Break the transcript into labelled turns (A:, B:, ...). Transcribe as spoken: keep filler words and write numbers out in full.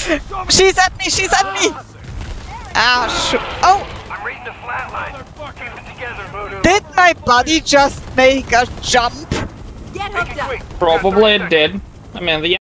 A: She's at me! She's at me! Ah, sh oh!
B: I'm reading the flatline. Keep it together, Voodoo.
A: Did my body just make a jump?
C: Get hooked up.
B: Quick.
D: Probably it did. I mean, the